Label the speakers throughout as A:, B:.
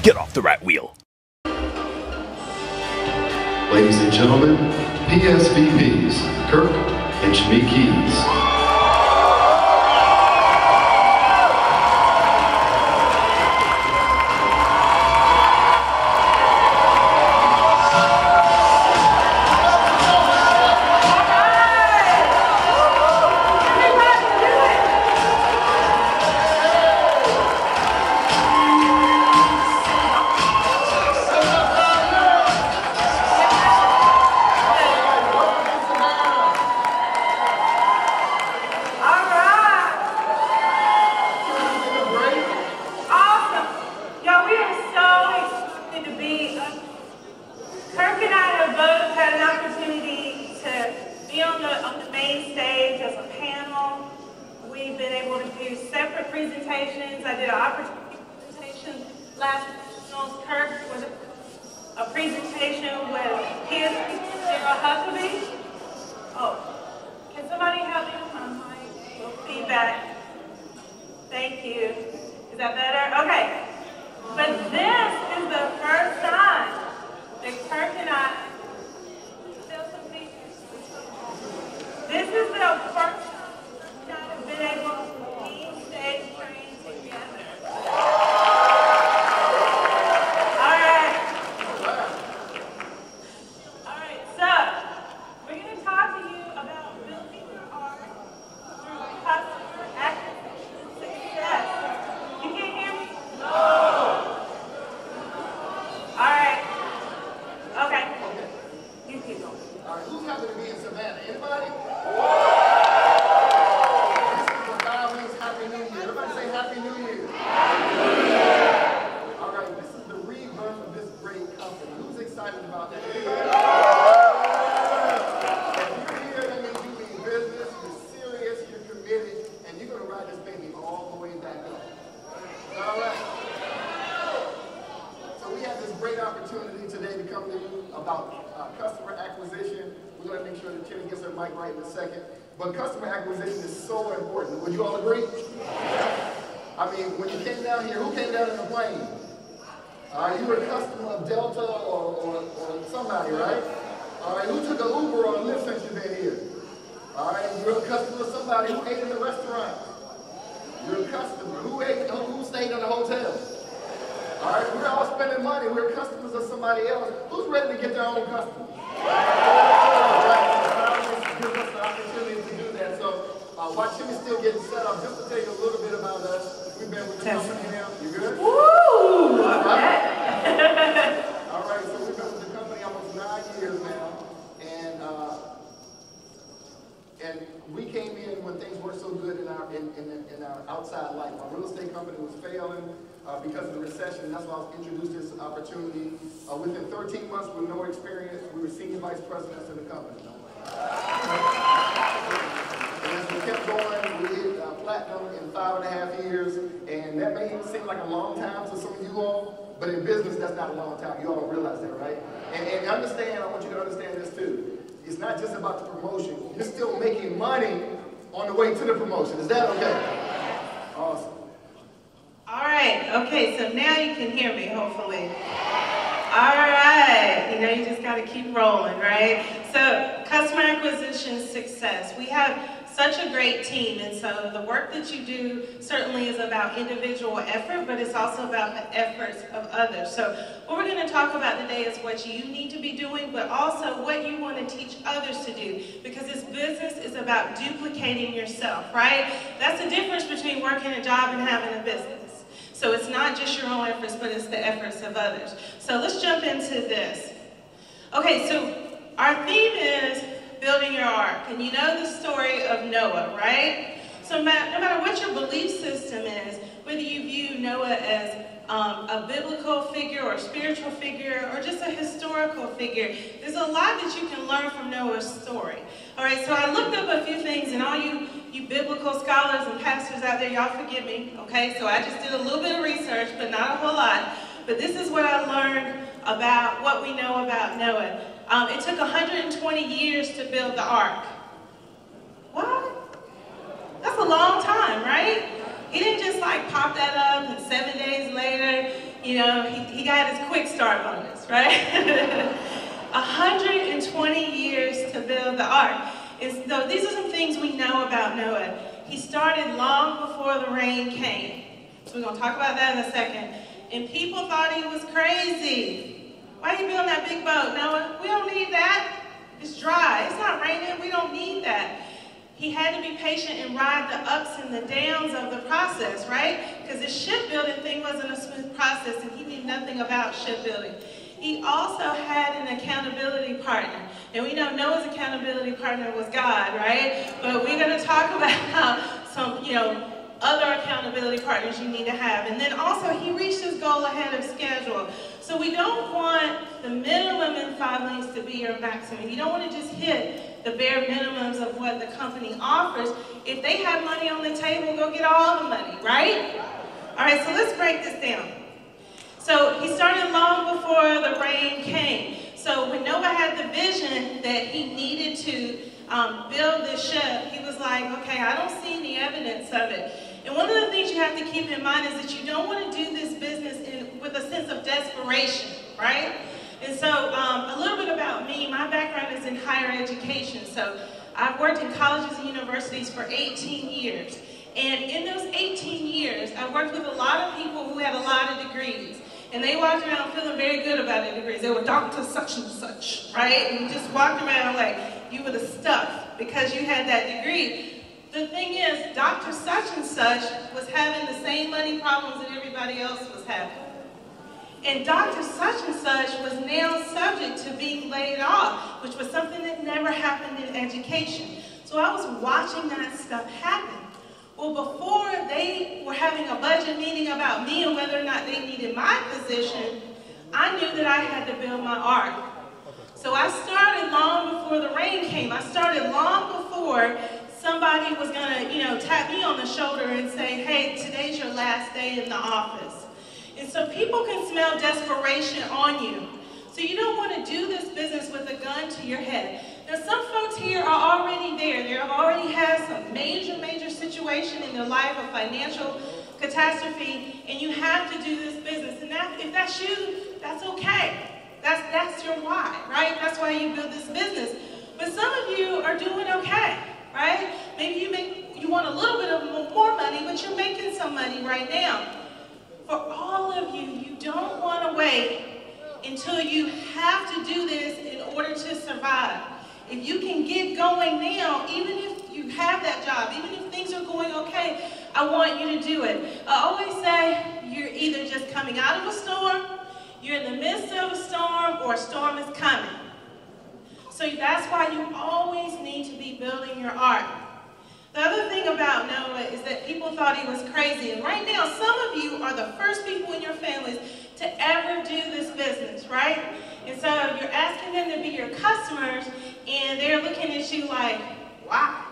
A: get off the right wheel.
B: Ladies and gentlemen, PSVPs, Kirk and Shmi Keys.
C: Presentations. I did an opportunity presentation last month. Kirk was a presentation with his Daryl Huckabee. Oh, can somebody help me with my mic? Little feedback. Thank you. Is that better? Okay. But this is the first time that Kirk and I this is the first time that I've been able to
D: opportunity today to come to you about customer acquisition. We're going to make sure that Kenny gets her mic right in a second. But customer acquisition is so important. Would you all agree? I mean, when you came down here, who came down in the plane? You were a customer of Delta or somebody, right? All right, who took an Uber or a Lyft since you've been here? All right, you're a customer of somebody who ate in the restaurant. You're a customer. Who stayed in the hotel? All right, we're all spending money. We're customers of somebody else. Who's ready to get their own customer? Right. Gives us the opportunity to do that. So while Jimmy's still getting set up, just to tell you a little bit about us. We've been with the company now. You good?
C: Woo!
D: All right. All right, so we've been with the company almost 9 years now. And we came in when things weren't so good in our outside life. Our real estate company was failing because of the recession. That's why I was introduced this opportunity. Within 13 months, with no experience, we were senior vice presidents in the company. And as we kept going, we hit platinum in 5.5 years. And that may seem like a long time to some of you all, but in business, that's not a long time. You all don't realize that, right? And understand, I want you to understand this too. It's not just about the promotion. You're still making money on the way to the promotion. Is that okay? Awesome.
C: All right. Okay, so now you can hear me, hopefully. All right. You know, you just got to keep rolling, right? So, customer acquisition success. We have such a great team, and so the work that you do certainly is about individual effort, but it's also about the efforts of others. So what we're going to talk about today is what you need to be doing, but also what you want to teach others to do, because this business is about duplicating yourself, right? That's the difference between working a job and having a business. So it's not just your own efforts, but it's the efforts of others. So let's jump into this. Okay, so our theme is building your ark. And you know the story of Noah, right? So no matter what your belief system is, whether you view Noah as a biblical figure or a spiritual figure or just a historical figure, there's a lot that you can learn from Noah's story. All right, so I looked up a few things, and all you biblical scholars and pastors out there, y'all forgive me, okay? So I just did a little bit of research, but not a whole lot. But this is what I learned about what we know about Noah. It took 120 years to build the ark. What? That's a long time, right? He didn't just like pop that up and 7 days later, you know, he got his quick start bonus, right? 120 years to build the ark. And so these are some things we know about Noah. He started long before the rain came. So we're going to talk about that in a second. And people thought he was crazy. Why are you building that big boat, Noah? We don't need that. It's dry. It's not raining. We don't need that. He had to be patient and ride the ups and the downs of the process, right? Because the shipbuilding thing wasn't a smooth process, and he knew nothing about shipbuilding. He also had an accountability partner. And we know Noah's accountability partner was God, right? But we're going to talk about some, other accountability partners you need to have. And then also, he reached his goal ahead of schedule. So we don't want the minimum in 5 lanes to be your maximum. You don't want to just hit the bare minimums of what the company offers. If they have money on the table, go get all the money, right? All right, so let's break this down. So he started long before the rain came. So when Noah had the vision that he needed to build this ship, he was like, okay, I don't see any evidence of it. And one of the things you have to keep in mind is that you don't want to do this business with a sense of desperation, right? And so a little bit about me, my background is in higher education. So I've worked in colleges and universities for 18 years. And in those 18 years, I worked with a lot of people who had a lot of degrees. And they walked around feeling very good about their degrees. They were Dr. such and such, right? And you just walked around like you were the stuff because you had that degree. The thing is, Dr. such and such was having the same money problems that everybody else was having. And Dr. such and such was now subject to being laid off, which was something that never happened in education. So I was watching that stuff happen. Well, before they were having a budget meeting about me and whether or not they needed my position, I knew that I had to build my ark. So I started long before the rain came. I started long before somebody was going to, tap me on the shoulder and say, hey, today's your last day in the office. And so people can smell desperation on you. So you don't want to do this business with a gun to your head. Now, some folks here are already there. They have already had some major situation in their life, a financial catastrophe, and you have to do this business. And if that's you, that's okay. That's your why, right? That's why you build this business. But some of you are doing okay, right? Maybe you want a little bit of more money, but you're making some money right now. For all of you, you don't want to wait until you have to do this in order to survive. If you can get going now, even if you have that job, even if things are going okay, I want you to do it. I always say you're either just coming out of a storm, you're in the midst of a storm, or a storm is coming. So that's why you always need to be building your ark. The other thing about Noah is that people thought he was crazy. And right now, some of you are the first people in your families to ever do this business, right? And so you're asking them to be your customers, and they're looking at you like, wow,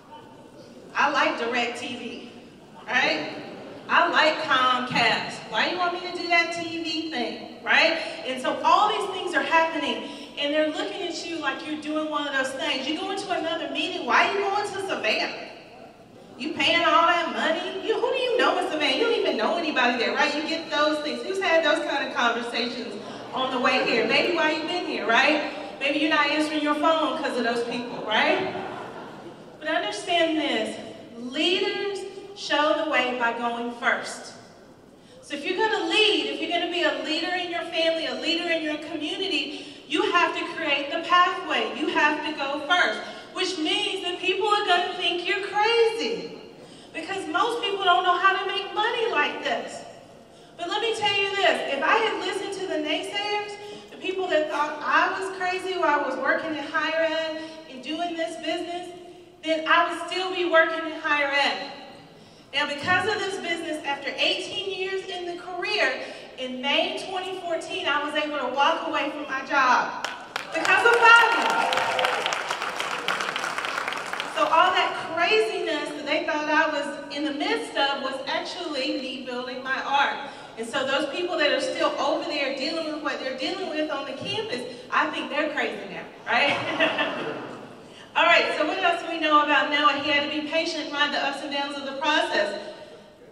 C: I like DirecTV, right? I like Comcast. Why do you want me to do that TV thing, right? And so all these things are happening, and they're looking at you like you're doing one of those things. You go into another meeting, why are you going to Savannah? You paying all that money? Who do you know in Savannah? You don't even know anybody there, right? You get those things. Who's had those kind of conversations on the way here? Maybe while you've been here, right? Maybe you're not answering your phone because of those people, right? But understand this. Leaders show the way by going first. So if you're going to lead, if you're going to be a leader in your family, a leader in your community, you have to create the pathway. You have to go first, which means that people are going to think you're crazy because most people don't know how to make money like this. But let me tell you this, if I had listened to the naysayers, the people that thought I was crazy while I was working in higher ed and doing this business, then I would still be working in higher ed. Now, because of this business, after 18 years in the career, in May 2014, I was able to walk away from my job because of volume. So all that craziness that they thought I was in the midst of was actually me building my ark. And so those people that are still over there dealing with what they're dealing with on the campus, I think they're crazy now, right? All right, so what else do we know about Noah? He had to be patient and ride the ups and downs of the process.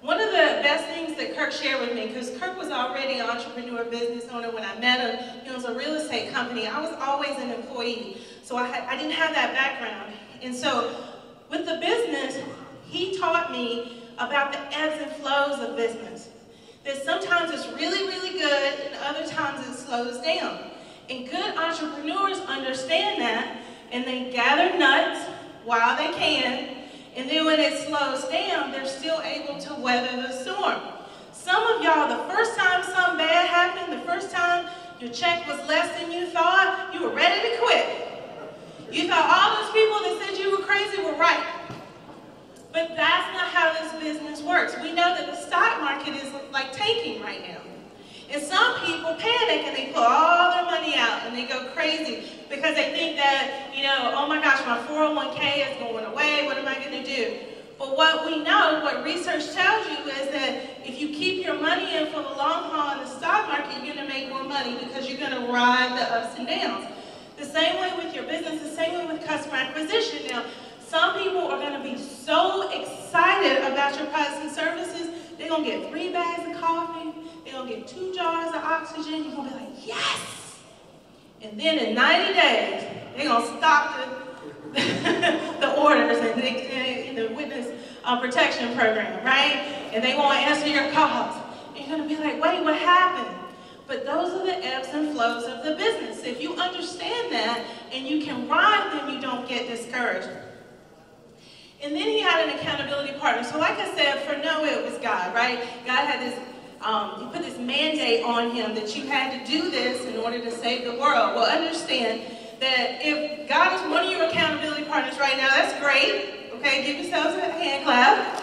C: One of the best things that Kirk shared with me, because Kirk was already an entrepreneur, business owner when I met him. He owns a real estate company. I was always an employee, so I didn't have that background. And so with the business, he taught me about the ebbs and flows of business. That sometimes it's really, really good, and other times it slows down. And good entrepreneurs understand that, and they gather nuts while they can, and then when it slows down, they're still able to weather the storm. Some of y'all, the first time something bad happened, the first time your check was less than you thought, you were ready to quit. You thought all those people that said you were crazy were right. But that's not how this business works. We know that the stock market is like tanking right now. And some people panic and they pull all their money out and they go crazy because they think that, you know, oh my gosh, my 401k is going away, what am I going to do? But what we know, what research tells you is that if you keep your money in for the long haul in the stock market, you're going to make more money because you're going to ride the ups and downs. The same way with your business, the same way with customer acquisition. Now, some people are going to be so excited about your products and services, they're going to get 3 bags of coffee, they're going to get 2 jars of oxygen, you're going to be like, yes! And then in 90 days, they're going to stop the orders and the witness protection program, right? And they won't answer your calls. And you're going to be like, wait, what happened? But those are the ebbs and flows of the business. If you understand that and you can ride them, you don't get discouraged. And then he had an accountability partner. So like I said, for Noah, it was God, right? God had this, he put this mandate on him that you had to do this in order to save the world. Well, understand that if God is one of your accountability partners right now, that's great. Okay, give yourselves a hand clap.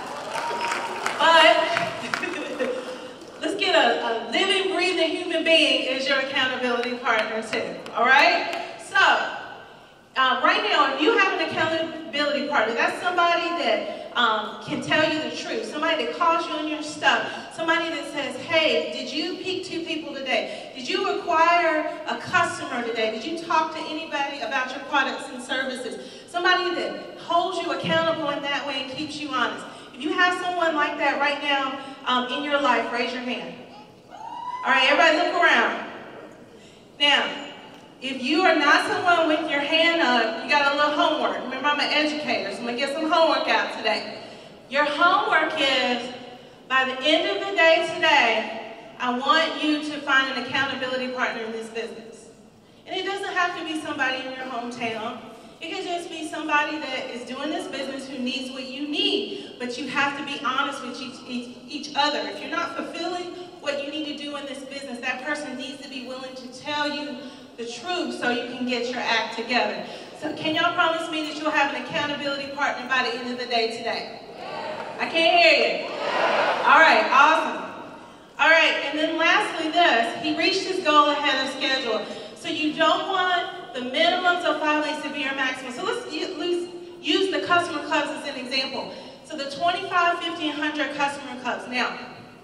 C: But let's get a living, breathing human being as your accountability partner too, all right? So, right now, if you have an accountability partner, that's somebody that can tell you the truth, somebody that calls you on your stuff, somebody that says, hey, did you pick 2 people today? Did you acquire a customer today? Did you talk to anybody about your products and services? Somebody that holds you accountable in that way and keeps you honest. If you have someone like that right now in your life, raise your hand. All right, everybody look around. Now, if you are not someone with your hand up, you got a little homework. Remember, I'm an educator, so I'm going to get some homework out today. Your homework is, by the end of the day today, I want you to find an accountability partner in this business. And it doesn't have to be somebody in your hometown. It could just be somebody that is doing this business who needs what you need. But you have to be honest with each other. If you're not fulfilling what you need to do in this business, that person needs to be willing to tell you the truth so you can get your act together. So can y'all promise me that you'll have an accountability partner by the end of the day today? I can't hear you. All right, awesome. All right, and then lastly this, he reached his goal ahead of schedule. So you don't want the minimums of 5 leads to be your maximum. So let's use the customer clubs as an example. So the 25, 50, and 100 customer clubs. Now,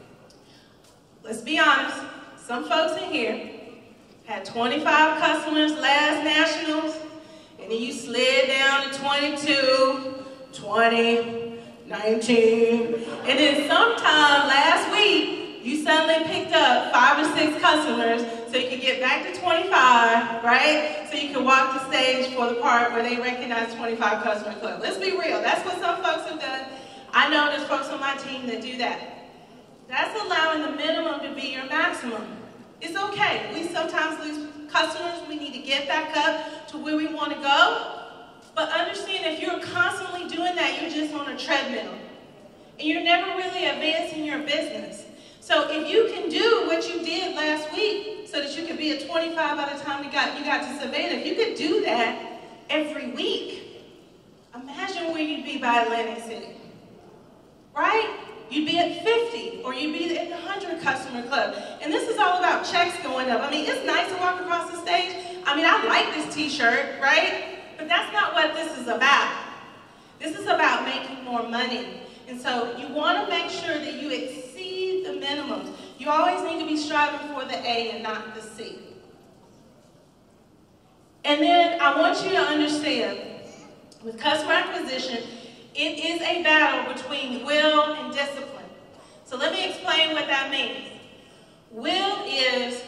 C: let's be honest, some folks in here had 25 customers last nationals, and then you slid down to 22, 20, 19, and then sometime last week, you suddenly picked up 5 or 6 customers so you could get back to 25, right? So you can walk the stage for the part where they recognize 25 customer club. Let's be real, that's what some folks have done. I know there's folks on my team that do that. That's allowing the minimum to be your maximum. It's okay. We sometimes lose customers. We need to get back up to where we want to go. But understand, if you're constantly doing that, you're just on a treadmill. And you're never really advancing your business. So if you can do what you did last week so that you could be at 25 by the time you got to Savannah, if you could do that every week, imagine where you'd be by Atlantic City. Right? You'd be at 50, or you'd be at the 100 customer club. And this is all about checks going up. I mean, it's nice to walk across the stage. I mean, I like this t-shirt, right? But that's not what this is about. This is about making more money. And so you want to make sure that you exceed the minimums. You always need to be striving for the A and not the C. And then I want you to understand, with customer acquisition, it is a battle between will and discipline. So let me explain what that means. Will is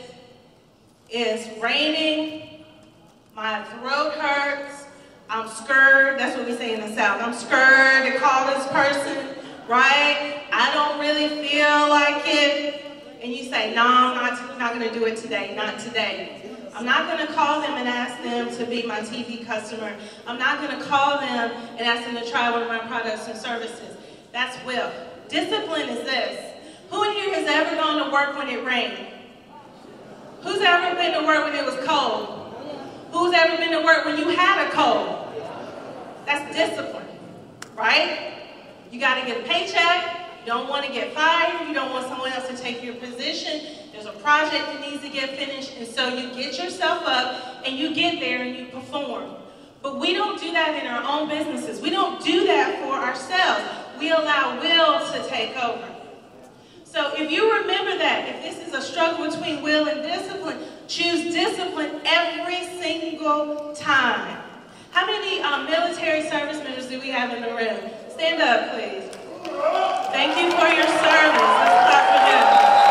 C: raining, my throat hurts, I'm scared, that's what we say in the South. I'm scared to call this person, right? I don't really feel like it. And you say, no, I'm not going to do it today, not today. I'm not going to call them and ask them to be my TV customer. I'm not going to call them and ask them to try one of my products and services. That's will. Discipline is this. Who in here has ever gone to work when it rained? Who's ever been to work when it was cold? Who's ever been to work when you had a cold? That's discipline, right? You got to get a paycheck. You don't want to get fired. You don't want someone else to take your position. There's a project that needs to get finished, and so you get yourself up and you get there and you perform. But we don't do that in our own businesses. We don't do that for ourselves. We allow will to take over. So if you remember that, if this is a struggle between will and discipline, choose discipline every single time. How many military service members do we have in the room? Stand up, please. Thank you for your service. Let's clap for them.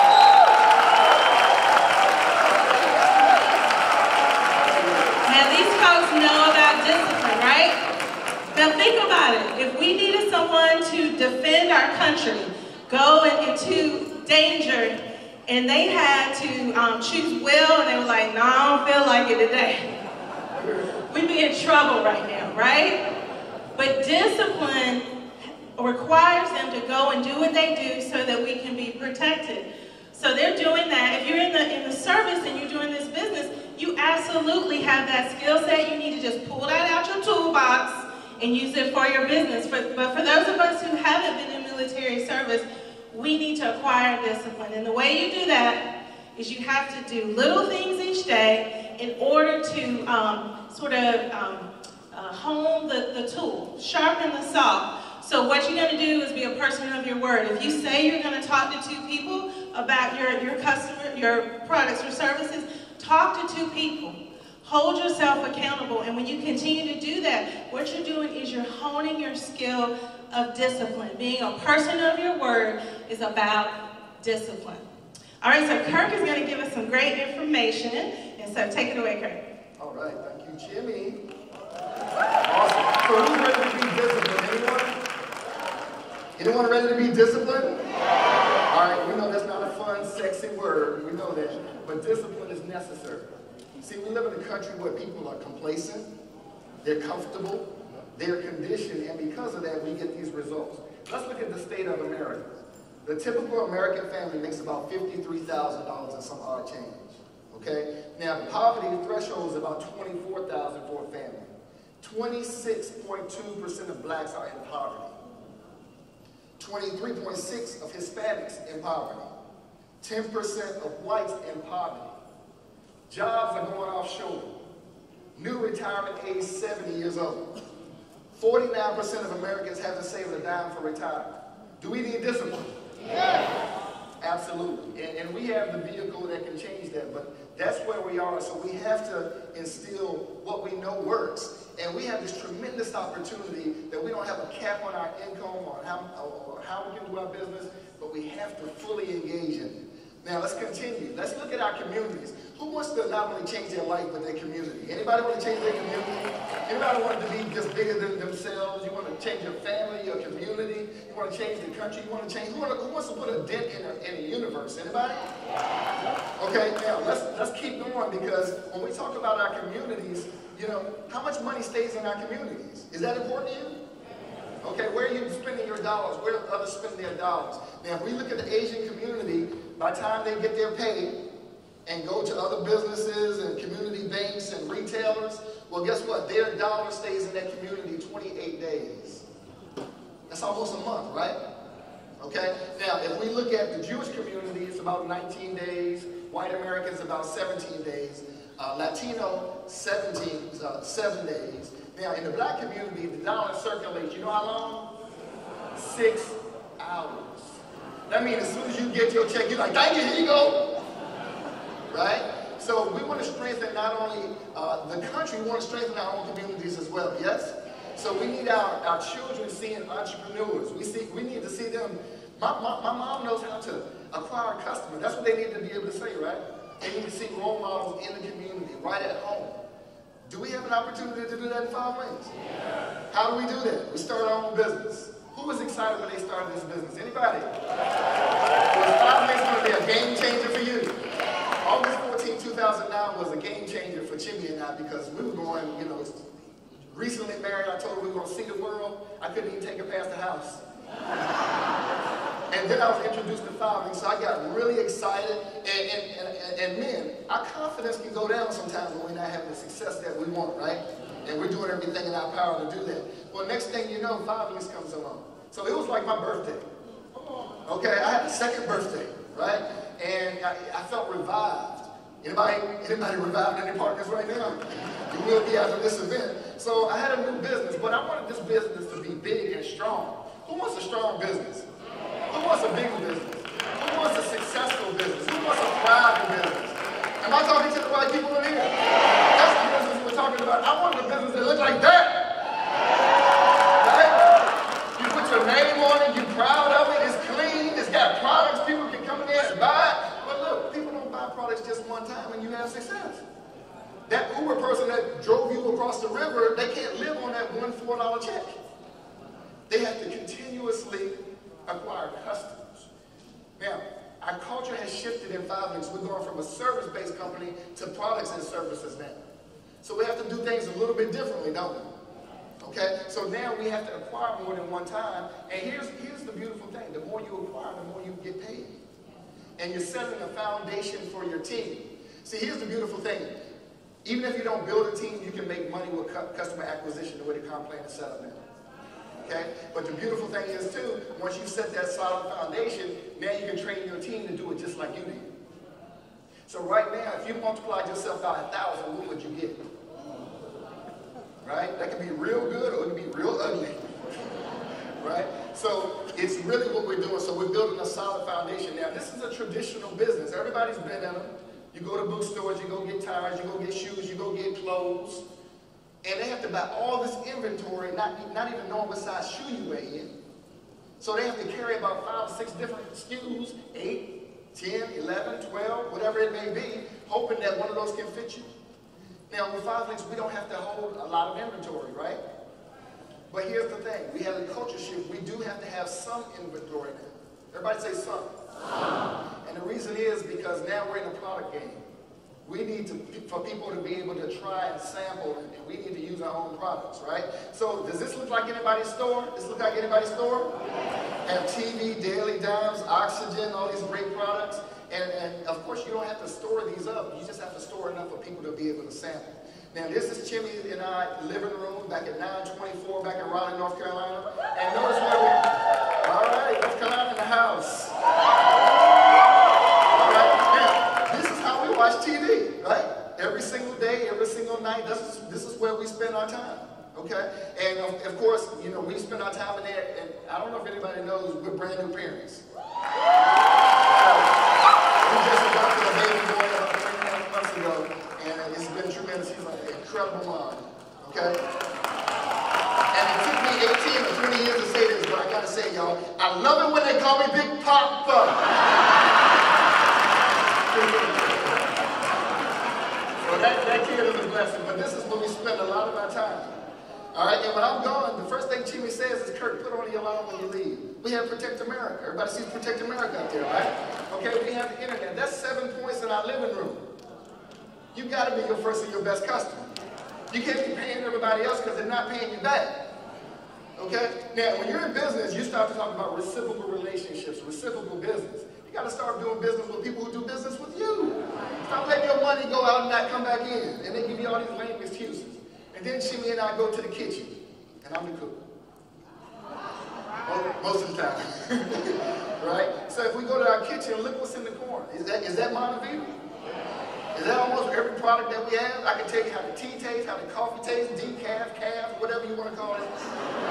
C: Now these folks know about discipline, right? Now think about it. If we needed someone to defend our country, go into danger, and they had to choose will, and they were like, no, I don't feel like it today. We'd be in trouble right now, right? But discipline requires them to go and do what they do so that we can be protected. So they're doing that. If you're in the service and you're doing this business, you absolutely have that skill set. You need to just pull that out your toolbox and use it for your business. But for those of us who haven't been in military service, we need to acquire discipline. And the way you do that is you have to do little things each day in order to hone the tool, sharpen the saw. So what you're going to do is be a person of your word. If you say you're going to talk to two people about your customer, your products or services, talk to two people. Hold yourself accountable. And when you continue to do that, what you're doing is you're honing your skill of discipline. Being a person of your word is about discipline. All right, so Kirk is going to give us some great information. And so take it away, Kirk.
D: All right, thank you, Jimmy. Awesome. So who's ready to be disciplined? Anyone? Anyone ready to be disciplined? All right, we know that's not a fun, sexy word. We know that. But discipline is necessary. See, we live in a country where people are complacent, they're comfortable, they're conditioned, and because of that, we get these results. Let's look at the state of America. The typical American family makes about $53,000 and some odd change. Okay? Now, the poverty threshold is about $24,000 for a family. 26.2% of blacks are in poverty. 23.6% of Hispanics in poverty. 10% of whites in poverty. Jobs are going offshore. New retirement age 70 years old. 49% of Americans haven't saved a dime for retirement. Do we need discipline? Yeah. Absolutely. And we have the vehicle that can change that, but that's where we are. So we have to instill what we know works. And we have this tremendous opportunity that we don't have a cap on our income or how we can do our business, but we have to fully engage in it. Now let's continue. Let's look at our communities. Who wants to not only change their life, but their community? Anybody want to change their community? Anybody want to be just bigger than themselves? You want to change your family, your community? You want to change the country? You want to change? Who wants to put a dent in a universe? Anybody? Okay, now let's keep going, because when we talk about our communities, you know, how much money stays in our communities? Is that important to you? Okay, where are you spending your dollars? Where do others spend their dollars? Now, if we look at the Asian community, by the time they get their pay and go to other businesses and community banks and retailers, well, guess what? Their dollar stays in that community 28 days. That's almost a month, right? Okay? Now, if we look at the Jewish community, it's about 19 days. White Americans, about 17 days. Latino, 7 days. Now, in the black community, the dollar circulates, you know how long? 6 hours. That means as soon as you get your check, you're like, thank you, here you go. Right? So we want to strengthen not only the country, we want to strengthen our own communities as well, yes? So we need our children seeing entrepreneurs. We need to see them My mom knows how to acquire customers. That's what they need to be able to say, right? They need to see role models in the community, right at home. Do we have an opportunity to do that in 5 Lanes? Yeah. How do we do that? We start our own business. Who was excited when they started this business? Anybody? Was 5 Lanes going to be a game changer for you? August 14, 2009 was a game changer for Chimmy and I because we were going, recently married. I told her we were going to see the world. I couldn't even take her past the house. And then I was introduced to 5 Lanes, so I got really excited. And men, our confidence can go down sometimes when we're not having the success that we want, right? And we're doing everything in our power to do that. Well, next thing you know, 5 Lanes comes along. So it was like my birthday. Okay, I had a second birthday, right? And I felt revived. Anybody revived any partners right now? You will be after this event. So I had a new business, but I wanted this business to be big and strong. Who wants a strong business? Who wants a big business? Who wants a successful business? Who wants a thriving business? Am I talking to the right people in here? That's the business we're talking about. I wanted a business that looked like that. Right? You put your name on it, you're proud of it, it's clean, it's got products, people can come in there and buy it. But look, people don't buy products just one time and you have success. That Uber person that drove you across the river, they can't live on that $1 $4 check. They have to continuously acquire customers. Now, our culture has shifted in 5 Lanes. We're going from a service-based company to products and services now. So we have to do things a little bit differently, don't we? Okay? So now we have to acquire more than one time. And here's the beautiful thing. The more you acquire, the more you get paid. And you're setting a foundation for your team. See, here's the beautiful thing. Even if you don't build a team, you can make money with customer acquisition the way the comp plan is set up now. Okay? But the beautiful thing is, too, once you set that solid foundation, now you can train your team to do it just like you did. So right now, if you multiply yourself by 1,000, what would you get? Right? That can be real good or it can be real ugly. Right? So it's really what we're doing. So we're building a solid foundation. Now, this is a traditional business. Everybody's been in them. You go to bookstores, you go get tires, you go get shoes, you go get clothes. And they have to buy all this inventory, not even knowing what size shoe you wear in. So they have to carry about 5 or 6 different SKUs, 8, 10, 11, 12, whatever it may be, hoping that one of those can fit you. Now with 5 Lanes, we don't have to hold a lot of inventory, right? But here's the thing, we have a culture shift. We do have to have some inventory now. Everybody say some. And the reason is because now we're in a product game. We need for people to be able to try and sample, and we need to use our own products, right? So does this look like anybody's store? Does this look like anybody's store? Have TV, Daily Dimes, Oxygen, all these great products. And of course, you don't have to store these up. You just have to store enough for people to be able to sample. Now, this is Chimmy and I living room back at 924 back in Raleigh, North Carolina. And notice where we, all right, North Carolina in the house. All right, now, this is how we watch TV, right? Every single day, every single night, this is where we spend our time, okay? And of course, you know, we spend our time in there, and I don't know if anybody knows, we're brand new parents. We just adopted a baby boy about 3.5 months ago, and it's been tremendous. He's like an incredible mom, okay? And it took me 18 or 20 years to say this, but I gotta say, y'all, I love it when they call me Big Papa. So that kid is a blessing, but this is where we spend a lot of our time. All right, and when I'm gone, the first thing Chimmy says is, Kurt, put on the alarm when you leave. We have Protect America. Everybody sees Protect America up there, right? Okay, we have the internet. That's 7 points in our living room. You got to be your first and your best customer. You can't be paying everybody else because they're not paying you back. Okay? Now, when you're in business, you start to talk about reciprocal relationships, reciprocal business. You got to start doing business with people who do business with you. Stop letting your money go out and not come back in. And they give you all these lame excuses. And then Chimmy and I go to the kitchen, and I'm the cook. Most of the time. Right? So if we go to our kitchen, look what's in the corner. Is that Montevita? Is that almost every product that we have? I can tell you how the tea tastes, how the coffee tastes, decaf, calf, whatever you want to call it.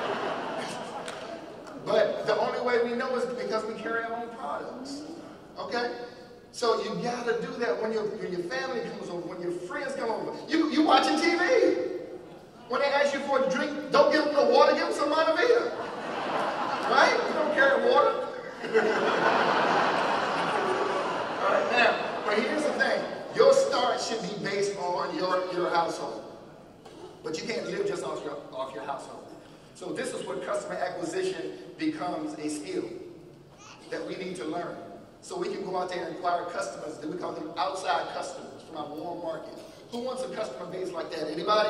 D: But the only way we know is because we carry our own products. Okay? So you got to do that when your family comes over, when your friends come over. You watching TV. When they ask you for a drink, don't give them no water, give them some Montevita. Right? You don't carry water. All right, now, but here's the thing. Your start should be based on your household. But you can't live just off your household. So this is where customer acquisition becomes a skill that we need to learn. So we can go out there and acquire customers, then we call them outside customers from our warm market. Who wants a customer base like that? Anybody?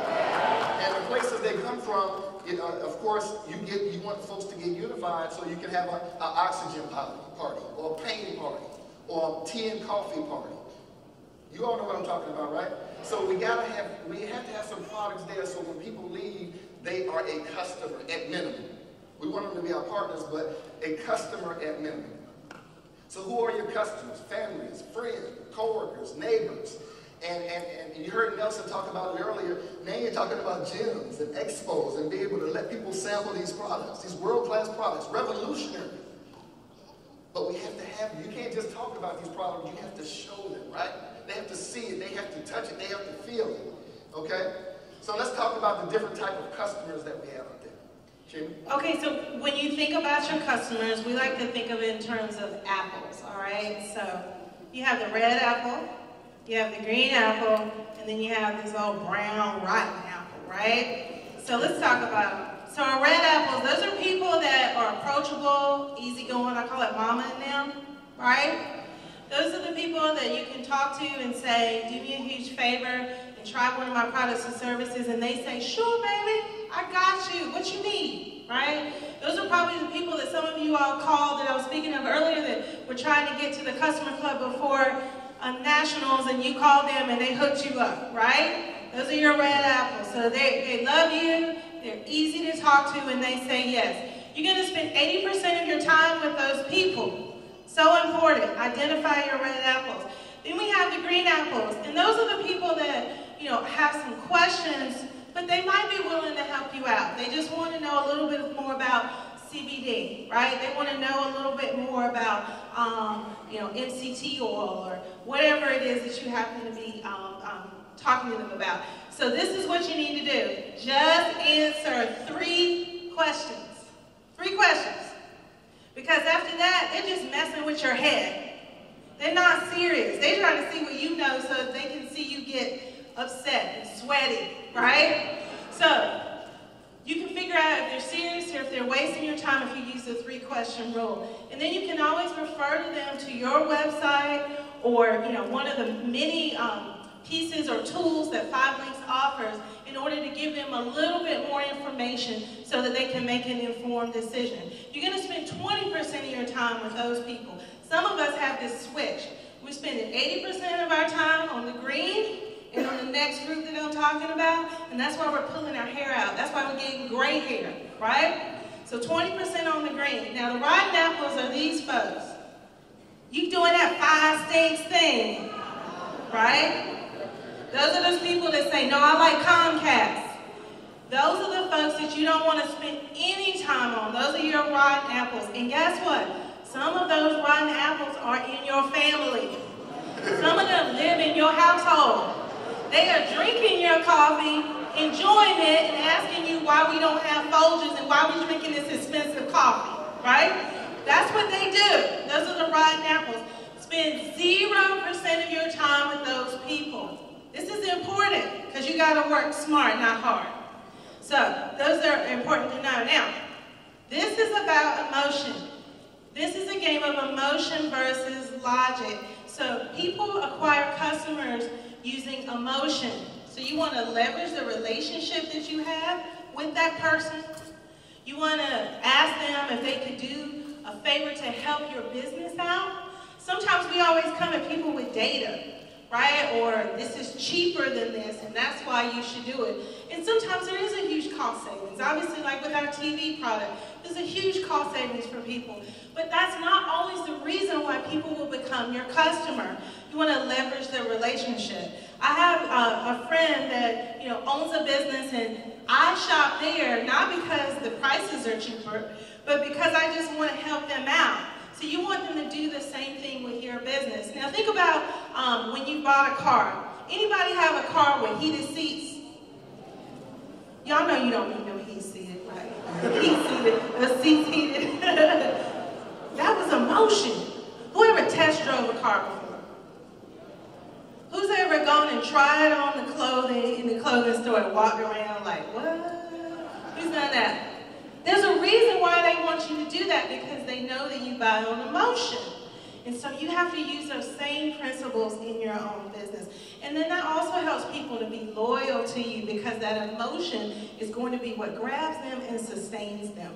D: And the places they come from, of course, you want folks to get unified so you can have an oxygen party, or a pain party, or a tea and coffee party. You all know what I'm talking about, right? So we have to have some products there so when people leave, they are a customer at minimum. We want them to be our partners, but a customer at minimum. So who are your customers? Families, friends, coworkers, neighbors. And you heard Nelson talk about it earlier. Now you're talking about gyms and expos and being able to let people sample these products, these world-class products, revolutionary. But we have to have, you can't just talk about these products, you have to show them, right? They have to see it, they have to touch it, they have to feel it, okay? So let's talk about the different type of customers that we have out there. Jimmy?
C: Okay, so when you think about your customers, we like to think of it in terms of apples, all right? So you have the red apple, you have the green apple, and then you have this old brown rotten apple, right? So let's talk about it. So our red apples, those are people that are approachable, easygoing, I call it mama and them, right? Those are the people that you can talk to and say, do me a huge favor and try one of my products and services, and they say, sure, baby, I got you, what you need, right? Those are probably the people that some of you all called that I was speaking of earlier that were trying to get to the customer club before nationals, and you called them and they hooked you up, right? Those are your red apples. So they love you, they're easy to talk to, and they say yes. You're going to spend 80% of your time with those people. So important. Identify your red apples. Then we have the green apples, and those are the people that, have some questions, but they might be willing to help you out. They just want to know a little bit more about CBD, right? They want to know a little bit more about, MCT oil or whatever it is that you happen to be talking to them about. So this is what you need to do. Just answer 3 questions. 3 questions. Because after that, they're just messing with your head. They're not serious. They're trying to see what you know so that they can see you get upset and sweaty, right? So you can figure out if they're serious or if they're wasting your time if you use the 3-question rule. And then you can always refer to them to your website or one of the many pieces or tools that 5 Links offers in order to give them a little bit more information so that they can make an informed decision. You're going to spend 20% of your time with those people. Some of us have this switch. We're spending 80% of our time on the green and on the next group that I'm talking about, and that's why we're pulling our hair out. That's why we're getting gray hair, right? So 20% on the green. Now the rotten apples are these folks. You doing that 5 stinks thing, right? Those are those people that say, no, I like Comcast. Those are the folks that you don't want to spend any time on. Those are your rotten apples. And guess what? Some of those rotten apples are in your family. Some of them live in your household. They are drinking your coffee, enjoying it, and asking you why we don't have Folgers and why we're drinking this expensive coffee, right? That's what they do. Those are the rotten apples. Spend 0% of your time with those people. This is important because you got to work smart, not hard. So those are important to know. Now, this is about emotion. This is a game of emotion versus logic. So people acquire customers using emotion. So you want to leverage the relationship that you have with that person. You want to ask them if they could do a favor to help your business out. Sometimes we always come at people with data, right? Or this is cheaper than this, and that's why you should do it. And sometimes there is a huge cost savings. Obviously, like with our TV product, there's a huge cost savings for people. But that's not always the reason why people will become your customer. You want to leverage the relationship. I have a friend that owns a business, and I shop there not because the prices are cheaper, but because I just want to help them out. So you want them to do the same thing with your business. Now think about when you bought a car. Anybody have a car with heated seats? Y'all know you don't need no heat seated, right? Heat seated, the seats heated. That emotion. Who ever test drove a car before? Who's ever gone and tried on the clothing in the clothing store and walked around like, what? Who's done that? There's a reason why they want you to do that, because they know that you buy on emotion. And so you have to use those same principles in your own business. And then that also helps people to be loyal to you, because that emotion is going to be what grabs them and sustains them.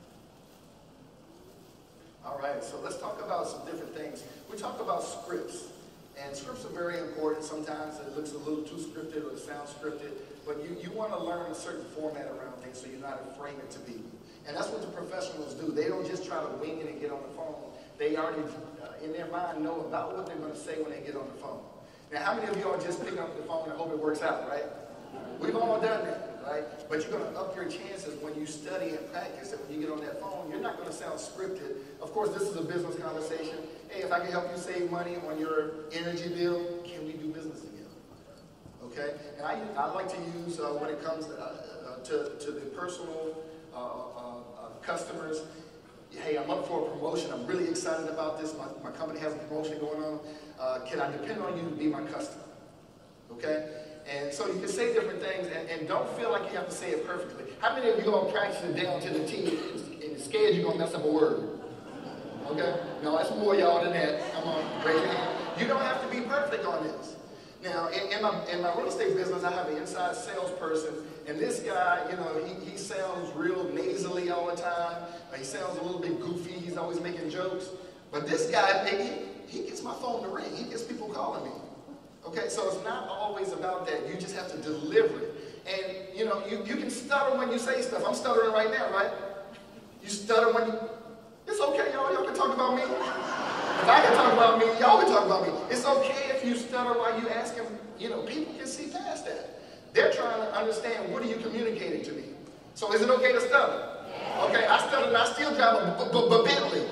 D: All right, so let's talk about some different things. We talk about scripts. And scripts are very important. Sometimes it looks a little too scripted or it sounds scripted. But you want to learn a certain format around things so you're not afraid it to be. And that's what the professionals do. They don't just try to wing it and get on the phone. They already, in their mind, know about what they're going to say when they get on the phone. Now, how many of you all just pick up the phone and hope it works out, right? We've all done that, right? But you're going to up your chances when you study and practice. And when you get on that phone, you're not going to sound scripted. Of course, this is a business conversation. Hey, if I can help you save money on your energy bill, can we do business together? Okay? And I like to use, when it comes to the personal customers, hey, I'm up for a promotion. I'm really excited about this. My company has a promotion going on. Can I depend on you to be my customer? Okay? And so you can say different things, and don't feel like you have to say it perfectly. How many of you all practice it down to the T and you're scared you're going to mess up a word? Okay? No, that's more y'all than that. Come on, raise your hand. You don't have to be perfect on this. Now, in my real estate business, I have an inside salesperson, and this guy, you know, he sounds real nasally all the time. He sounds a little bit goofy. He's always making jokes. But this guy, he gets my phone to ring. He gets people calling me. Okay, so it's not always about that. You just have to deliver it. And, you know, you can stutter when you say stuff. I'm stuttering right now, right? You stutter when you... It's okay, y'all. Y'all can talk about me. If I can talk about me, y'all can talk about me. It's okay if you stutter while you ask him. You know, people can see past that. They're trying to understand, what are you communicating to me? So is it okay to stutter? Okay, I stutter and I still drive a Bentley.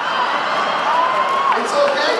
D: It's okay.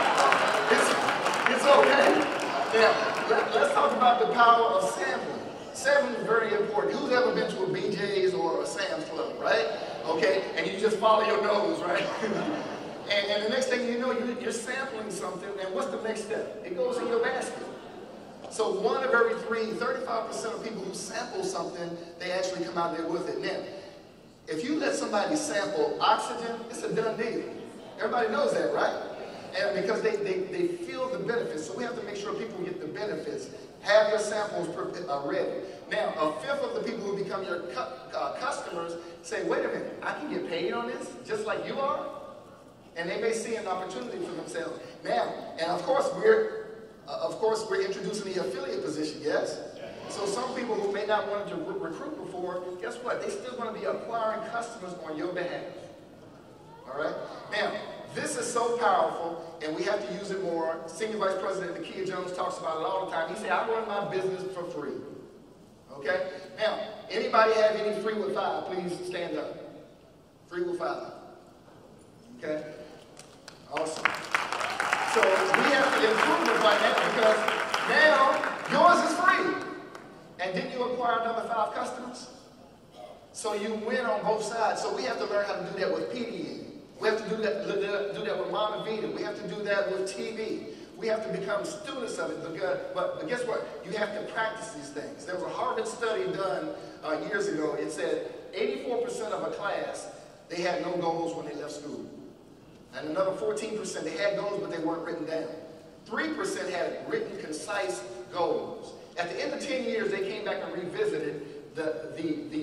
D: It's okay. Now, let's talk about the power of sampling. Sampling is very important. Who's ever been to a BJ's or a Sam's Club, right? Okay, and you just follow your nose, right? and the next thing you know, you're sampling something, and what's the next step? It goes in your basket. So 1 of every 3, 35% of people who sample something, they actually come out there with it. Now, if you let somebody sample oxygen, it's a done deal. Everybody knows that, right? And because they feel the benefits, so we have to make sure people get the benefits. Have your samples ready. Now, 1/5 of the people who become your customers say, wait a minute, I can get paid on this just like you are? And they may see an opportunity for themselves. Now, and of course we're introducing the affiliate position, yes? So some people who may not want to recruit before, guess what? They're still going to be acquiring customers on your behalf. All right? Now, this is so powerful, and we have to use it more. Senior Vice President Nakia Jones talks about it all the time. He said, I run my business for free. Okay? Now, anybody have any free with 5? Please stand up. Free with 5. Okay? Awesome. So we have to improve it right now, because now yours is free. And didn't you acquire another 5 customers? So you win on both sides. So we have to learn how to do that with PDE. We have to do that with Montevita. We have to do that with TV. We have to become students of it. But guess what? You have to practice these things. There was a Harvard study done years ago. It said 84% of a class, they had no goals when they left school. And another 14%, they had goals, but they weren't written down. 3% had written, concise goals. At the end of 10 years, they came back and revisited the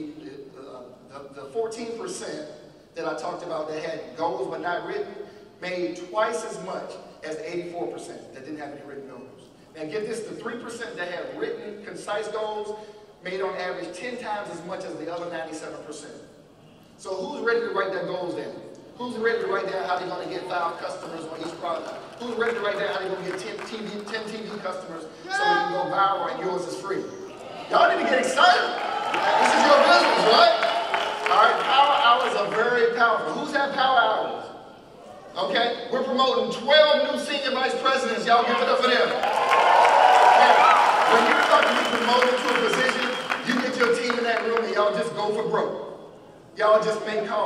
D: 14% that I talked about that had goals but not written, made twice as much as the 84% that didn't have any written goals. Now get this, the 3% that had written, concise goals made on average 10 times as much as the other 97%. So who's ready to write their goals down? Who's ready to write down how they're going to get 5 customers on each product? Who's ready to write down how they're going to get 10 TV customers so they can go viral and yours is free? Y'all need to get excited. This is your business, right? All right, power hours are very powerful. Who's had power hours? Okay, we're promoting 12 new senior vice presidents. Y'all give it up for them. Now, when you start to be promoted to a position, you get your team in that room and y'all just go for broke. Y'all just make calls.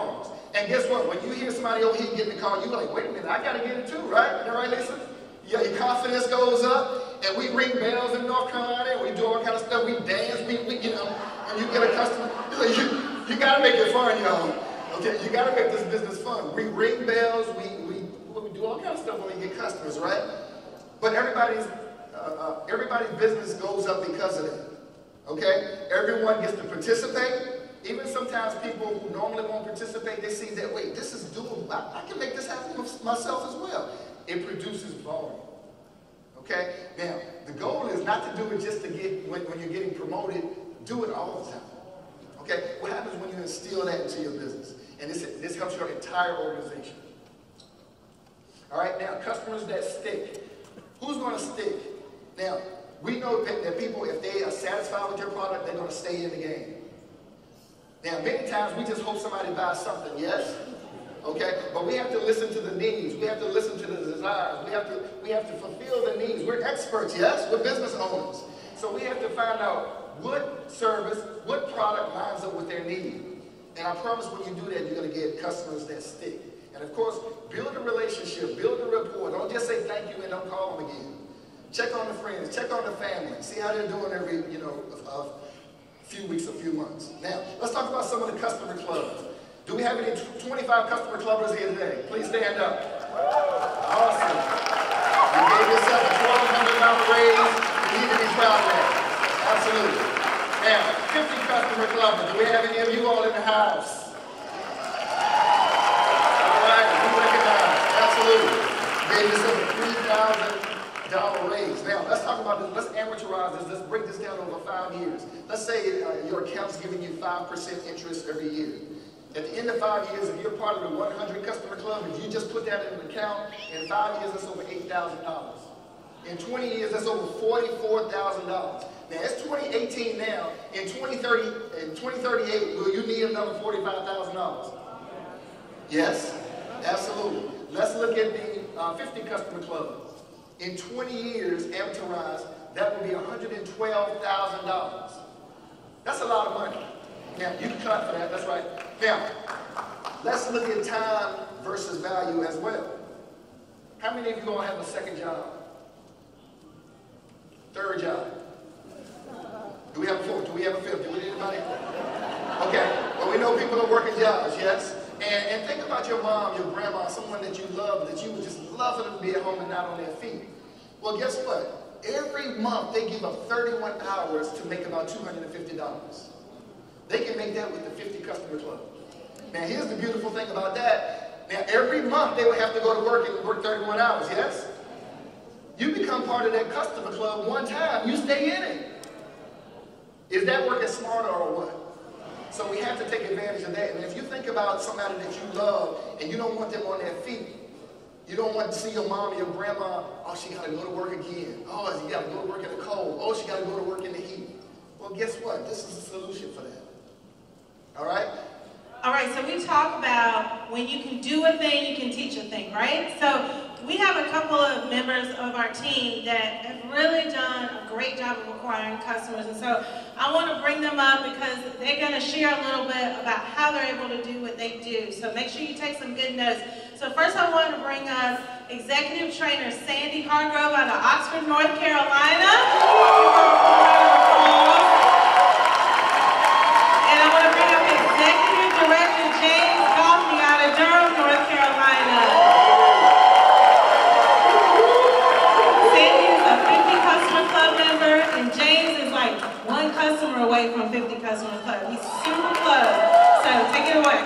D: And guess what? When you hear somebody over here getting the car, you're like, wait a minute, I got to get it too, right? Is that right, Lisa? Yeah, your confidence goes up, and we ring bells in North Carolina, and we do all kind of stuff. We dance, you know, and you get a customer. You got to make it fun, y'all. Okay, you got to make this business fun. We ring bells, we do all kind of stuff when we get customers, right? But everybody's business goes up because of that. Okay, everyone gets to participate. Even sometimes people who normally won't participate, they see that, wait, this is doable. I can make this happen myself as well. It produces volume. Okay? Now, the goal is not to do it just to get, when you're getting promoted, do it all the time. Okay? What happens when you instill that into your business? And this helps your entire organization. All right? Now, customers that stick. Who's going to stick? Now, we know that people, if they are satisfied with your product, they're going to stay in the game. Now, many times we just hope somebody buys something, yes? Okay? But we have to listen to the needs. We have to listen to the desires. We have to fulfill the needs. We're experts, yes? We're business owners. So we have to find out what service, what product lines up with their need. And I promise when you do that, you're going to get customers that stick. And of course, build a relationship, build a rapport. Don't just say thank you and don't call them again. Check on the friends, check on the family. See how they're doing every, few weeks, a few months. Now, let's talk about some of the customer clubs. Do we have any 25 customer clubbers here today? Please stand up. Awesome. You gave yourself a $1,200 raise. You need to be proud of that. Absolutely. Now, 50 customer clubbers. Do we have any of you all in the house? All right, we recognize. Absolutely. You gave yourself a $3,000 raise. Now, let's talk about this. Let's amortize this. Let's break this down over 5 years. Let's say your account's giving you 5% interest every year. At the end of 5 years, if you're part of the 100 customer club, if you just put that in an account, in 5 years, that's over $8,000. In 20 years, that's over $44,000. Now, it's 2018 now. In 2038, will you need another $45,000? Yes, absolutely. Let's look at the 50 customer club. In 20 years, amortized, that would be $112,000. That's a lot of money. Now, you can clap for that, that's right. Now, let's look at time versus value as well. How many of you all have a second job? Third job? Do we have a fourth? Do we have a fifth? Do we need anybody? Okay, well, we know people are working jobs, yes? And think about your mom, your grandma, someone that you love, that you would just love for them to be at home and not on their feet. Well, guess what? Every month they give up 31 hours to make about $250. They can make that with the 50 customer club. Now, here's the beautiful thing about that. Now, every month they would have to go to work and work 31 hours, yes? You become part of that customer club one time, you stay in it. Is that working smarter or what? So we have to take advantage of that. And if you think about somebody that you love and you don't want them on their feet, you don't want to see your mom or your grandma, oh, she got to go to work again. Oh, she got to go to work in the cold. Oh, she got to go to work in the heat. Well, guess what? This is the solution for that. All right?
C: All right, so we talk about when you can do a thing, you can teach a thing, right? So we have a couple of members of our team that have really done a great job of acquiring customers. And so I want to bring them up because they're going to share a little bit about how they're able to do what they do. So make sure you take some good notes. So first I want to bring up Executive Trainer Sandy Hargrove out of Oxford, North Carolina. And I want to bring up Executive Director James Goffney out of Durham, North Carolina. Sandy is a 50 customer club member, and James is like one customer away from 50 customer club. He's super close. So take it away.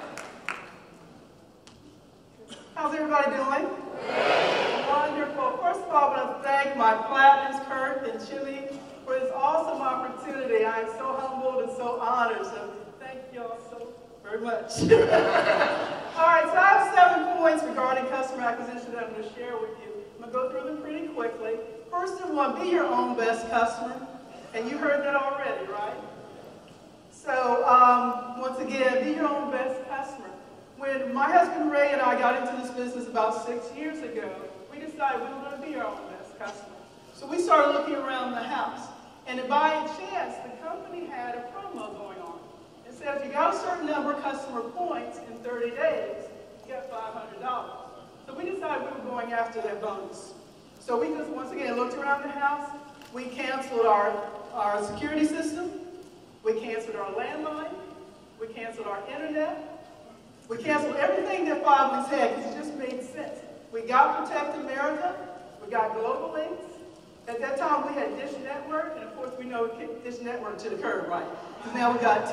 A: How's everybody doing? Wonderful. First of all, I want to thank my partners, Kurt and Chili, for this awesome opportunity. I am so humbled and so honored. So thank you all so very much. All right, so I have 7 points regarding customer acquisition that I'm going to share with you. I'm going to go through them pretty quickly. First of all, be your own best customer. And you heard that already, right? So once again, be your own best customer. When my husband Ray and I got into this business about 6 years ago, we decided we were going to be our own best customer. So we started looking around the house. And by chance, the company had a promo going on. And It said if you got a certain number of customer points in 30 days, you got $500. So we decided we were going after that bonus. So we just, once again, looked around the house. We canceled our security system. We canceled our landline. We canceled our internet. We canceled everything that Five Links had because it just made sense. We got Protect America. We got Global Links. At that time, we had Dish Network, and of course, we know we kicked Dish Network to the curb, right? Because now we got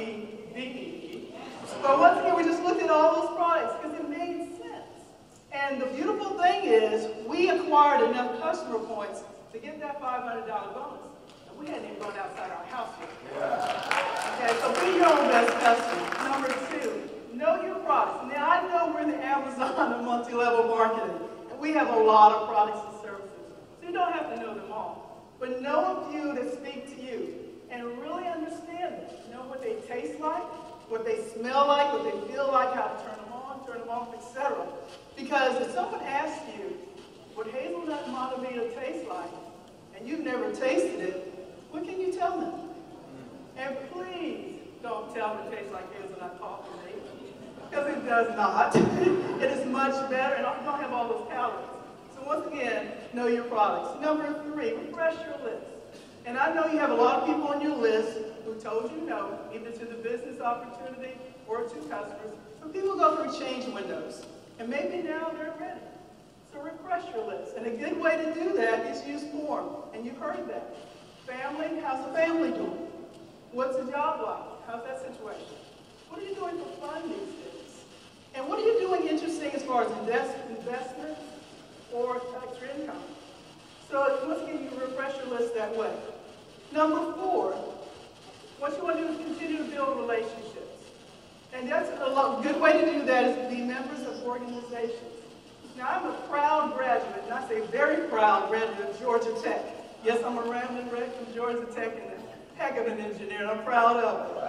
A: TEE. But once again, we just looked at all those products because it made sense. And the beautiful thing is, we acquired enough customer points to get that $500 bonus. And we hadn't even gone outside our house yet. Yeah. Okay, so be your own best customer. Number 2, know your products. Now, I know we're the Amazon of multi-level marketing, and we have a lot of products and services. So you don't have to know them all. But know a few that speak to you and really understand them. Know what they taste like, what they smell like, what they feel like, how to turn them on, turn them off, etc. Because if someone asks you what hazelnut Montevita tastes like, and you've never tasted it, what can you tell them? And please don't tell them it tastes like hazelnut coffee, because it does not. It is much better, and you don't have all those calories. So once again, know your products. Number 3, refresh your list. And I know you have a lot of people on your list who told you no, either to the business opportunity or to customers. So people go through change windows, and maybe now they're ready. So refresh your list. And a good way to do that is use form. And you've heard that. Family, how's the family doing? What's the job like? How's that situation? What are you doing for fun these days? And what are you doing interesting as far as investments or extra income? So once again, you refresh your list that way. Number 4, what you want to do is continue to build relationships. And that's a good way to do that is to be members of organizations. Now, I'm a proud graduate, and I say very proud graduate of Georgia Tech. Yes, I'm a rambling wreck from Georgia Tech and a heck of an engineer, and I'm proud of it.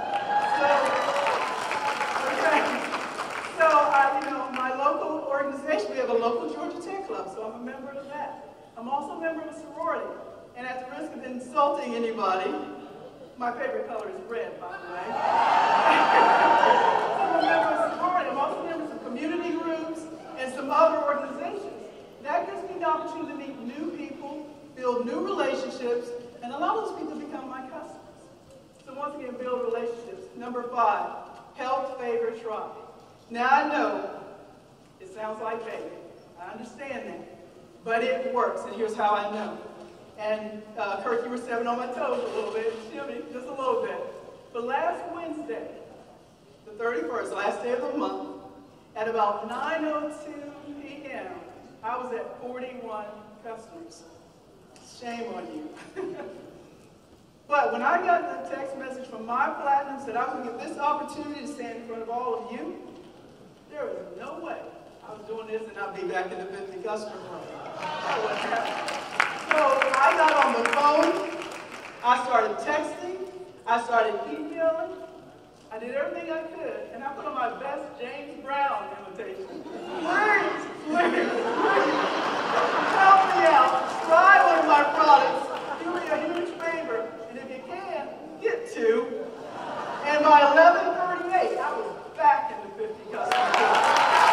A: So my local organization, we have a local Georgia Tech club, so I'm a member of that. I'm also a member of a sorority, and at the risk of insulting anybody, my favorite color is red, by the way. So I'm a member of a sorority. I'm also a member of community groups and some other organizations. That gives me the opportunity to meet new people, build new relationships, and a lot of those people become my customers. So once again, build relationships. Number 5, help, favor, try. Now I know it sounds like begging. I understand that. But it works, and here's how I know. And Kirk, you were stepping on my toes a little bit, Jimmy, just a little bit. But last Wednesday, the 31st, last day of the month, at about 9:02 p.m., I was at 41 customers. Shame on you. But when I got the text message from My Platinum that I would get this opportunity to stand in front of all of you, there was no way I was doing this and I'd be back in the 50 customer room. That wasn't happening. So I got on the phone, I started texting, I started emailing, I did everything I could, and I put on my best James Brown imitation. Please, help me out, try one of my products, do me a huge favor, and if you can, get 2. And by 11:38, I was back in the 50 customer room.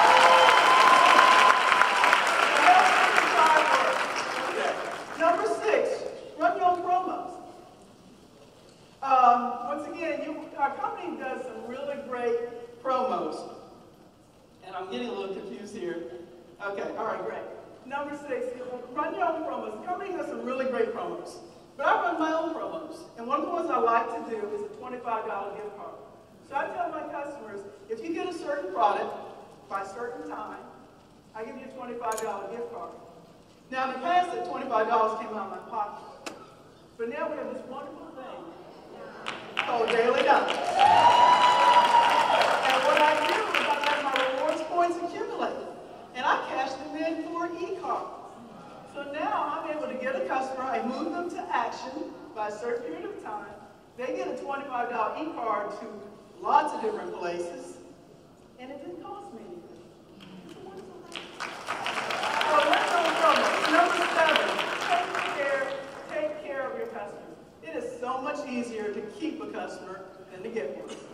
A: Number 6, run your own promos. Once again, our company does some really great promos. And I'm getting a little confused here. Okay, all right, great. Number 6, run your own promos. The company does some really great promos. But I run my own promos. And one of the ones I like to do is a $25 gift card. So I tell my customers, if you get a certain product by a certain time, I give you a $25 gift card. Now, in the past, that $25 came out of my pocket. But now we have this wonderful thing called Daily Dimes. And what I do is I let my rewards points accumulate. And I cash them in for e-cards. So now I'm able to get a customer, I move them to action by a certain period of time. They get a $25 e-card to lots of different places. And it didn't cost me anything. So let's go from number 7, take care of your customers. It is so much easier to keep a customer than to get one.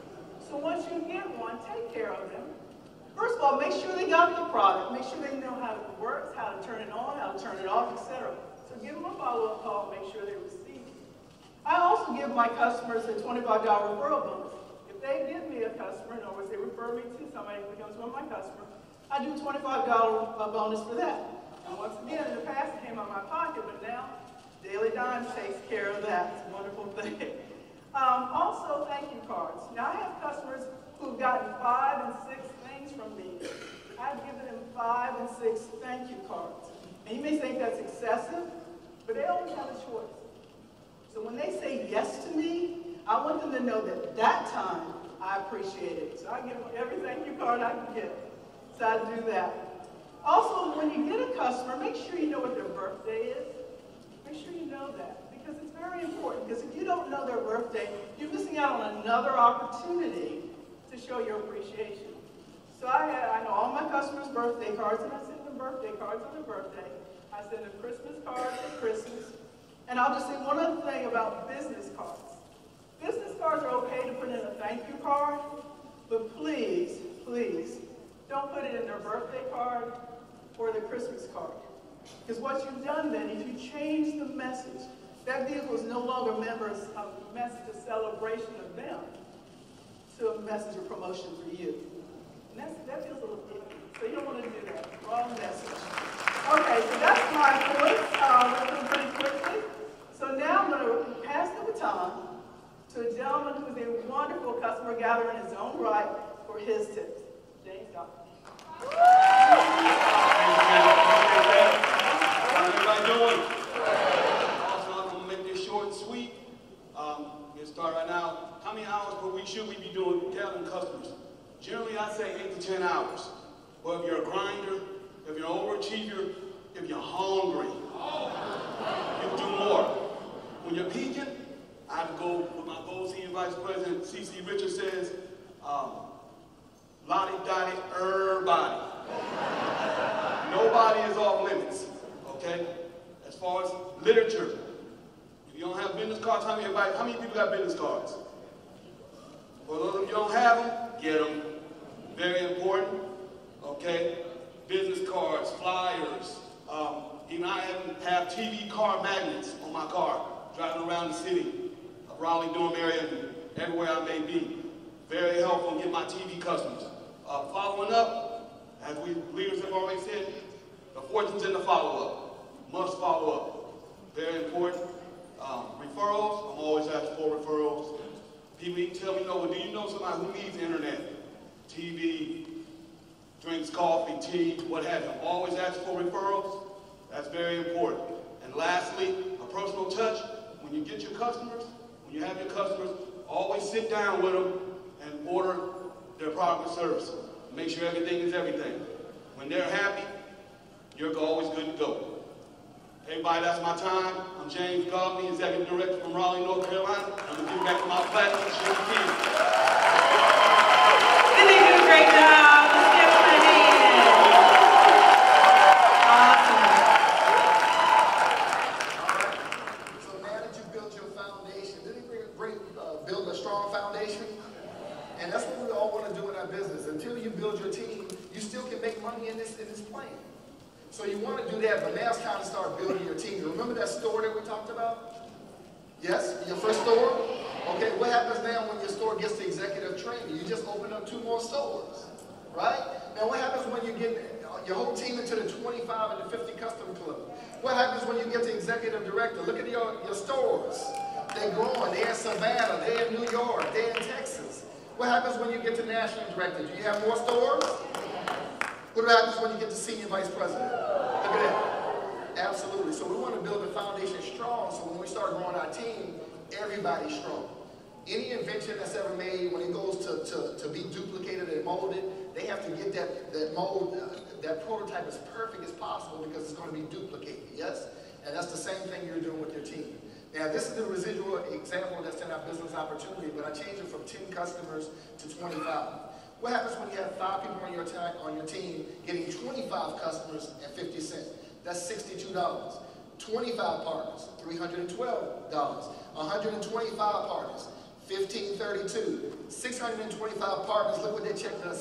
A: So once you get one, take care of them. First of all, make sure they got the product. Make sure they know how it works, how to turn it on, how to turn it off, etc. So give them a follow-up call, make sure they receive it. I also give my customers a $25 referral bonus. If they give me a customer, in other words, they refer me to somebody who becomes one of my customers, I do a $25 bonus for that. And once again, in the past, it came out of my pocket, but now Daily Dimes takes care of that. It's a wonderful thing. Also, thank you cards. Now, I have customers who've gotten 5 and 6 things from me. I've given them 5 and 6 thank you cards. And you may think that's excessive, but they always have a choice. So when they say yes to me, I want them to know that that time I appreciate it. So I give them every thank you card I can get. So I do that. Also, when you get a customer, make sure you know what their birthday is. Make sure you know that. Because it's very important, because if you don't know their birthday, you're missing out on another opportunity to show your appreciation. So I know all my customers' birthday cards, and I send them birthday cards on their birthday. I send them Christmas cards at Christmas. And I'll just say one other thing about business cards. Business cards are okay to put in a thank you card, but please, please, don't put it in their birthday card or their Christmas card. Because what you've done then is you changed the message. That vehicle is no longer a message of celebration of them to a message of promotion for you. And that feels a little icky. So you don't want to do that. Wrong message. Okay, so that's my points. Went through pretty quickly. So now I'm going to pass the baton to a gentleman who's a wonderful customer gatherer in his own right for his tips. James Dodd.
E: How's everybody doing? Also, I'm going to make this short and sweet. Get started right now. How many hours per week should we be doing gathering customers? Generally, I say 8 to 10 hours. But if you're a grinder, if you're an overachiever, if you're hungry, you can do more. When you're peaking, I have to go with my goal senior vice president, C.C. Richards says, lottie-dottie, everybody. Nobody is off limits, okay? As far as literature, if you don't have business cards, how many people got business cards? Well, if you don't have them, get them. Very important, okay? Business cards, flyers. Even I have TV car magnets on my car, driving around the city, Raleigh-Durham area, and everywhere I may be. Very helpful in getting my TV customers. Following up, as we leaders have already said, the fortune's in the follow-up. Must follow up. Very important. Referrals, I'm always asking for referrals. People even tell me, no, well, do you know somebody who needs the internet? TV, drinks coffee, tea, what have you. I'm always asking for referrals. That's very important. And lastly, a personal touch. When you get your customers, when you have your customers, always sit down with them and order their product or service. Make sure everything is everything. When they're happy, you're always good to go. Everybody, that's my time. I'm James Gobney, Executive Director from Raleigh, North Carolina. I'm going to give back to my platinum and Jimmy Keys.
C: Didn't they do a great job? Let's give them a hand. Awesome.
D: All right. So now that you've built your foundation, didn't it build a strong foundation? And that's what we all want to do in our business. Until you build your team, you still can make money in this plan. So you want to do that, but now it's time to start building your team. You remember that store that we talked about? Yes? Your first store? Okay, what happens now when your store gets to executive training? You just open up 2 more stores, right? Now what happens when you get your whole team into the 25 and the 50 custom club? What happens when you get to executive director? Look at your stores. They're growing. They're in Savannah. They're in New York. They're in Texas. What happens when you get to national director? Do you have more stores? What happens when you get to senior vice president? Look at that. Absolutely. So we want to build the foundation strong so when we start growing our team, everybody's strong. Any invention that's ever made, when it goes to be duplicated and molded, they have to get that mold, that prototype as perfect as possible because it's going to be duplicated, yes? And that's the same thing you're doing with your team. Now, this is the residual example that's in our business opportunity, but I changed it from 10 customers to 25. What happens when you have 5 people on your team getting 25 customers at 50 cents? That's $62. 25 partners, $312. 125 partners, 1532. 625 partners. Look what they checked us,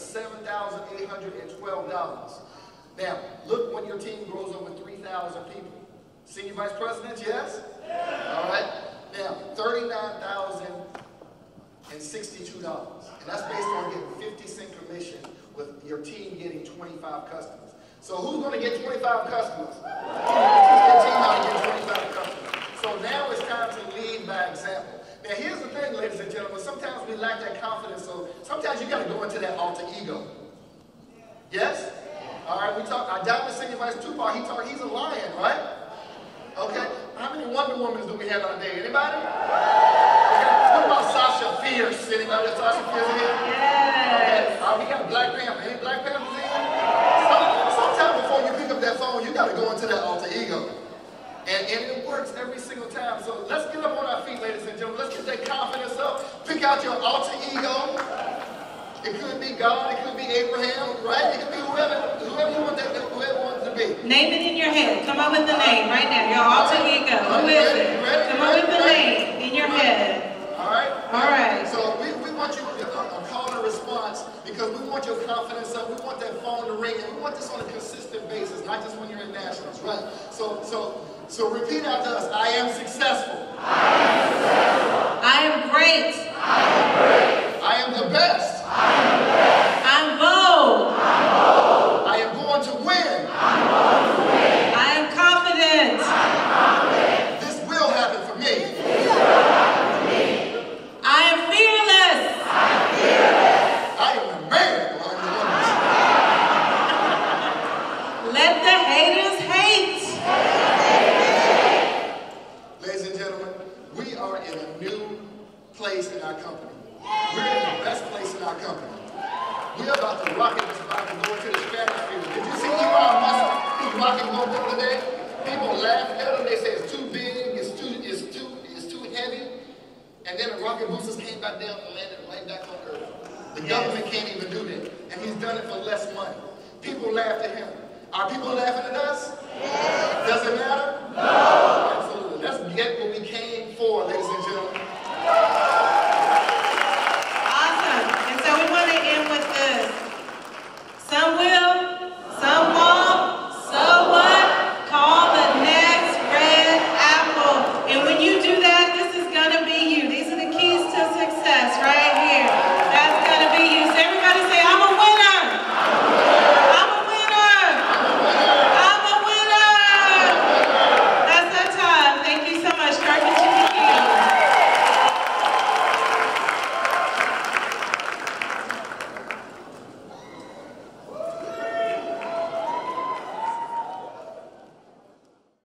D: $7,812. Now, look when your team grows over 3,000 people. Senior vice presidents, yes? All right. Now, $39,062. And that's based on getting 50-cent commission with your team getting 25 customers. So who's going to get 25 customers? Teach your team how to get 25 customers. So now it's time to lead by example. Now here's the thing, ladies and gentlemen, sometimes we lack that confidence, so sometimes you got to go into that alter ego. Yes? All right, we talk, our Diamond Senior Vice Tupac, he's a lion, right? Okay, how many Wonder Womans do we have out there? Anybody? Okay. What about Sasha Fierce? Anybody that Sasha Fierce here?
C: Yes.
D: Okay. We got Black Panther. Any Black Panthers in? Sometimes before you pick up that phone, you got to go into that alter ego. And it works every single time. So let's get up on our feet, ladies and gentlemen. Let's get that confidence up. Pick out your alter ego. It could be God, it could be Abraham, right? It could be whoever you want whoever wants to be.
C: Name it in your head. Come up with the name right now. Your alter ego. Who is it? Come up with the name in your head.
D: All right?
C: All right.
D: So we want you to a call and response because we want your confidence up. We want that phone to ring, and we want this on a consistent basis, not just when you're in nationals, right? So repeat after us. I am successful.
C: I am great.
D: I am the best.
C: I'm bold.
D: I am going to win.
C: I am confident.
D: This will happen for me.
C: I am fearless.
D: I am the man.
C: Let the haters hate.
D: Ladies and gentlemen, we are in a new place in our company. We're in the best place in our company. We're about to rock it. It's about to go into the stratosphere. Did you see Elon Musk? He's rocking boat the other day. People laugh at him. They say it's too big. It's too heavy. And then the rocket boosters came back down and landed right back on Earth. The government can't even do that, and he's done it for less money. People laughed at him. Are people laughing at us? Does it matter?